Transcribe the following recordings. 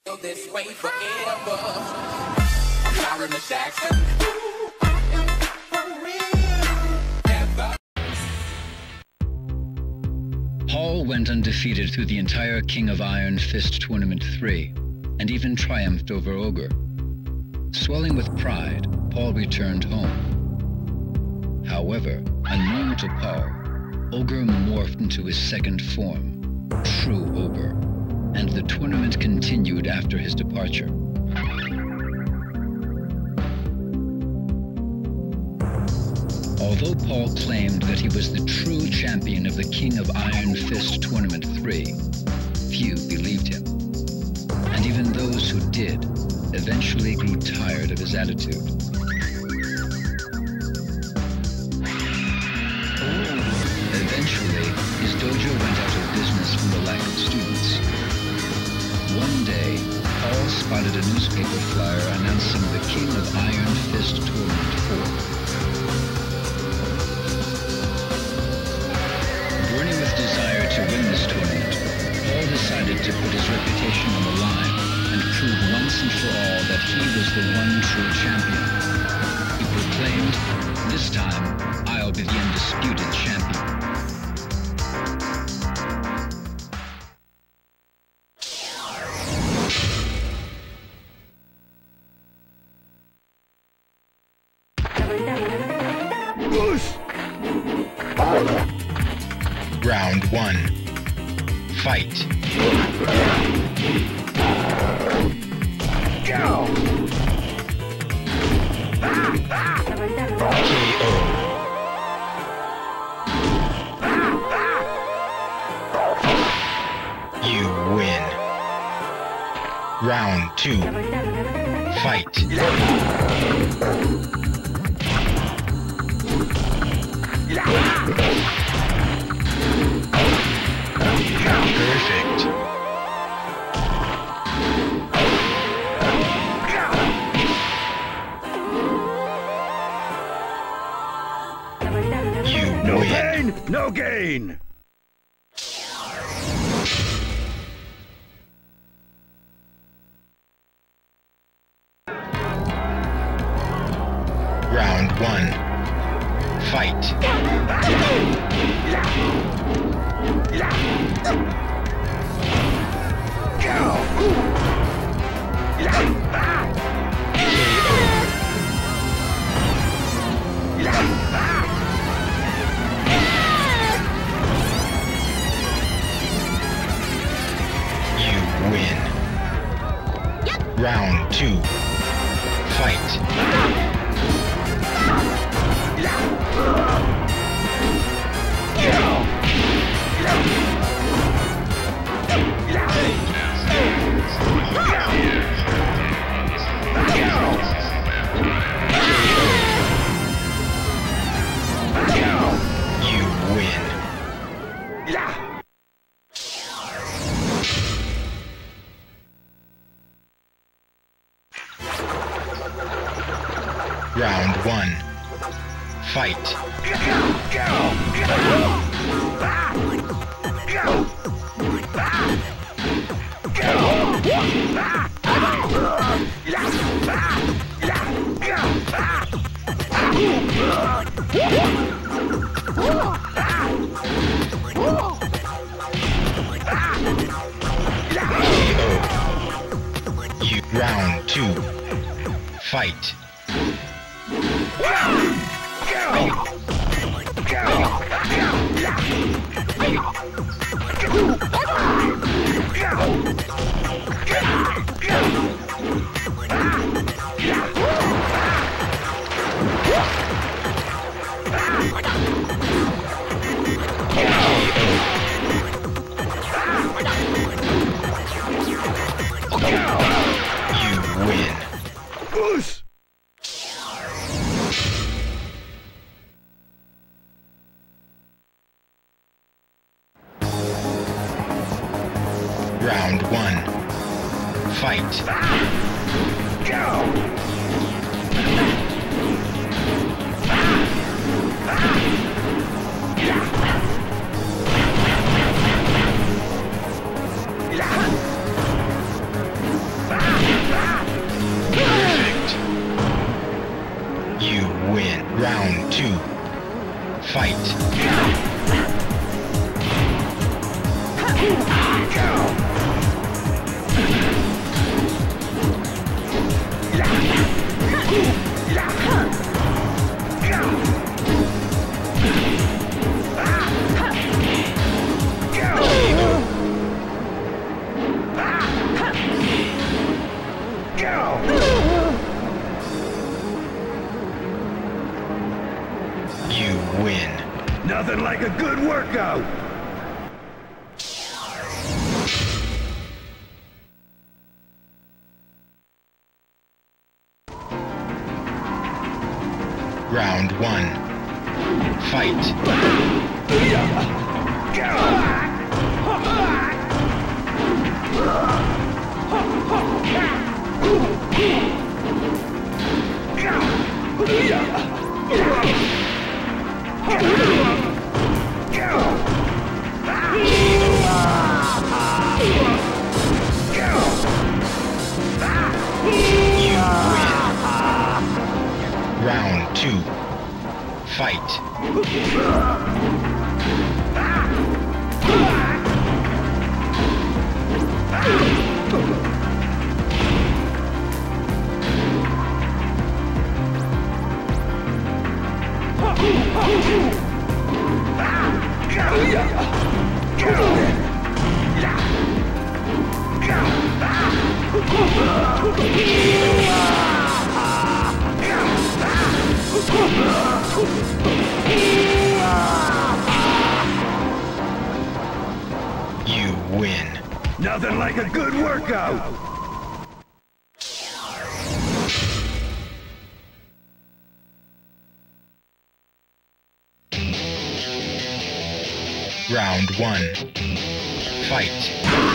This way forever. Sorry, Miss Jackson. Paul went undefeated through the entire King of Iron Fist Tournament 3, and even triumphed over Ogre. Swelling with pride, Paul returned home. However, unknown to Paul, Ogre morphed into his second form, True Ogre, and the tournament continued after his departure. Although Paul claimed that he was the true champion of the King of Iron Fist Tournament 3, few believed him. And even those who did eventually grew tired of his attitude. Eventually, his dojo went out of business from the lack of students. One day, Paul spotted a newspaper flyer announcing the King of Iron Fist Tournament 4. Burning with desire to win this tournament, Paul decided to put his reputation on the line and prove once and for all that he was the one true champion. He proclaimed, "This time, I'll be the undisputed champion." Round 1. Fight. Go! KO. You win. Round 2. Fight. Perfect. You no win. pain, no gain. Round 1. Fight. You win. Round 2. Fight. You win. Round 1. Fight. You round 2. Fight. You win. Push. Round 1. Fight. Fight. You win. Nothing like a good workout. Round 1. Fight. You win. Round 2. Fight. You win. Nothing like a good workout. Round 1. Fight.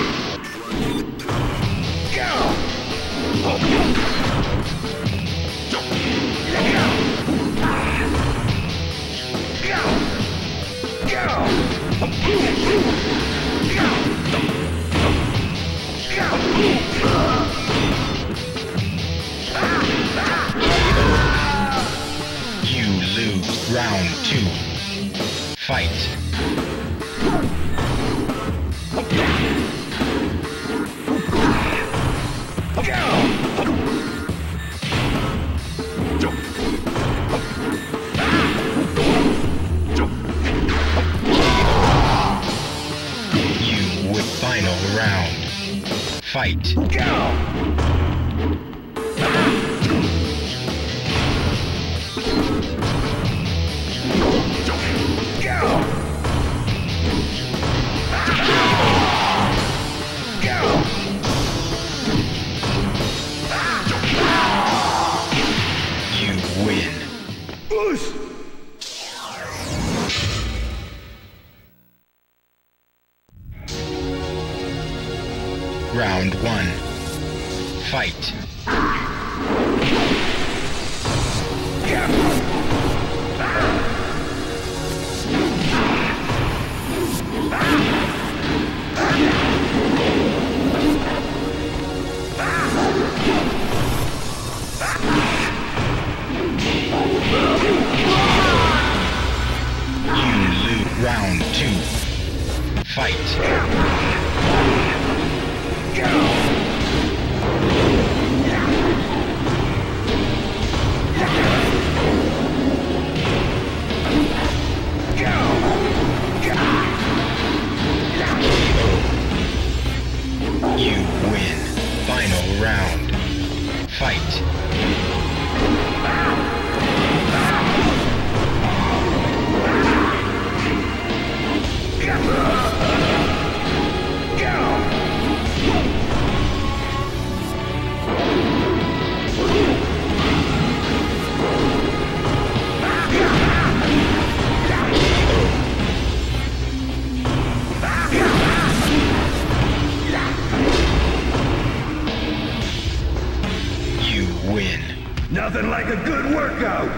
You lose. Round 2. Fight. You win. Final round. Fight. You win. Boost! Round 1. Fight. You lose. Round 2. Fight. You win. Final round. Fight. You win. Nothing like a good workout.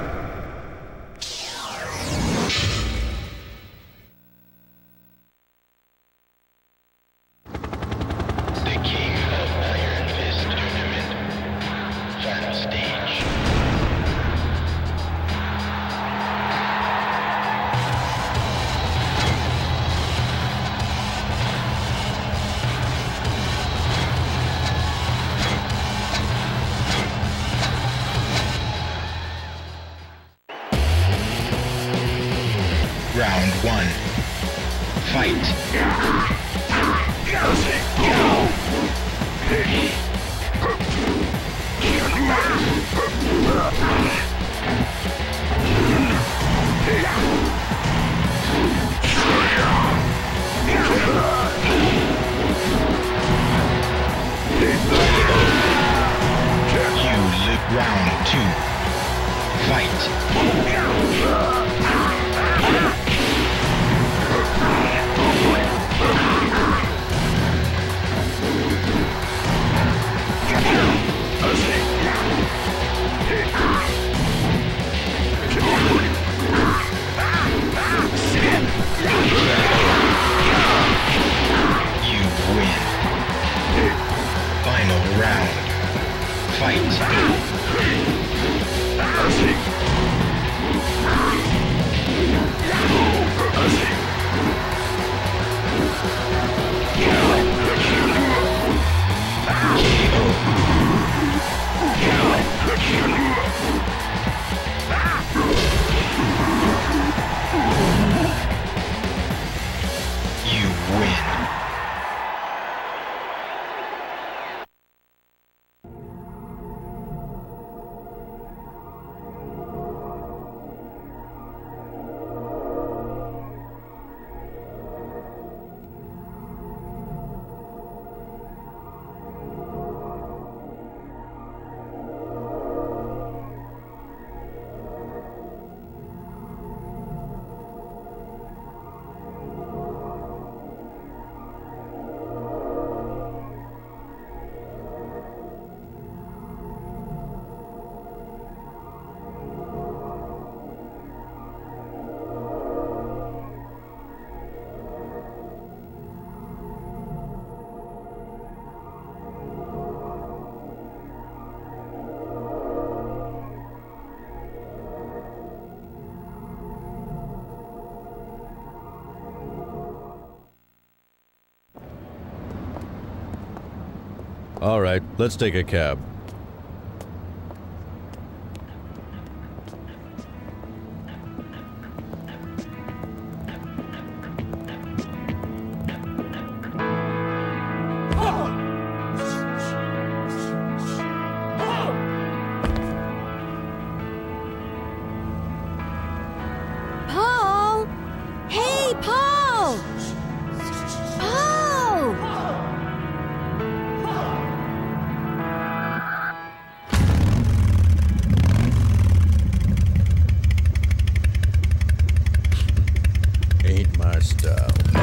The King of Iron Fist Tournament. Final stage. Fight! You live round 2. Fight! You win. Final round. Fight! You win. All right, let's take a cab. Paul! Hey, Paul! Paul! Ain't my style.